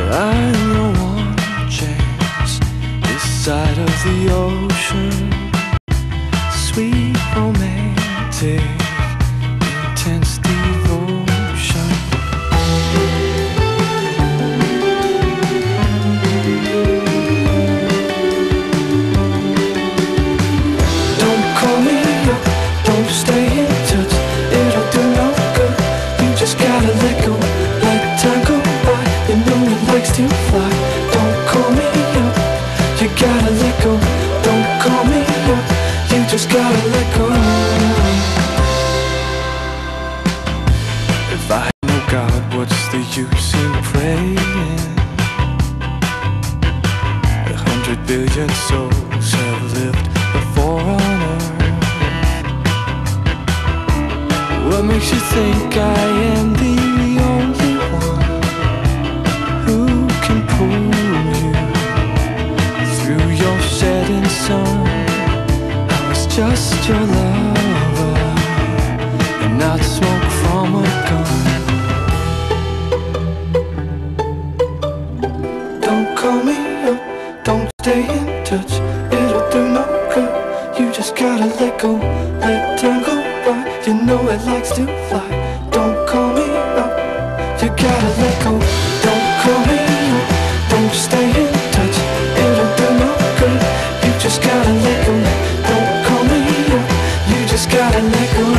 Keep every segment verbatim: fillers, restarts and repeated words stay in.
I'm your one chance this side of the ocean. Sweet romantic intense devotion. Don't call me up, don't stay in touch, it'll do no good. You just gotta let go, let time go by. You know it likes to fly. Don't call me up, you gotta let go. Don't call me up, you just gotta let go. If I know God, what's the use in praying? A hundred billion souls have lived before on earth. What makes you think I am the only one who can pull you through your setting sun? I was just your lover and not smoke from a gun. Don't call me up, don't stay in touch, it'll do no good. You just gotta let go, let time go by. You know it likes to fly. Don't call me up, you gotta let go. Don't call me up, don't stay in touch, it'll do no good. You just gotta let go. Don't call me up, you just gotta let go.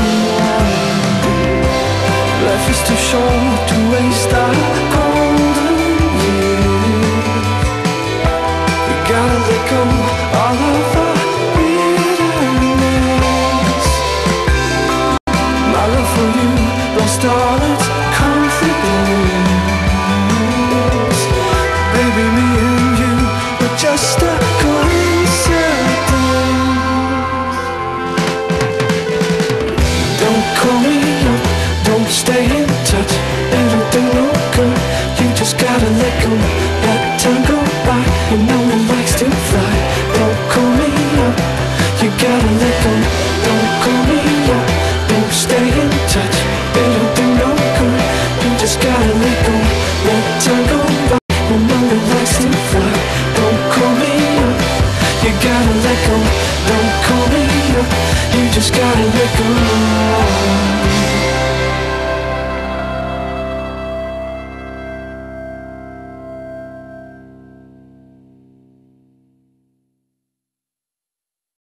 Life is too short to waste our golden years. We gotta let go all of our bitterness. My love for you lost all its confidence. Baby, me and you were just a coincidence. Don't call me up, don't stay in touch, it'll do no good. You just gotta let go, let time go by. You know it likes to fly. Don't call me up, you gotta let go. Don't call me up, don't stay in touch, it'll do no good. You just gotta let go, let time go by. You know it likes to fly. Don't call me up, you gotta let go. Don't call me up, you just gotta let go.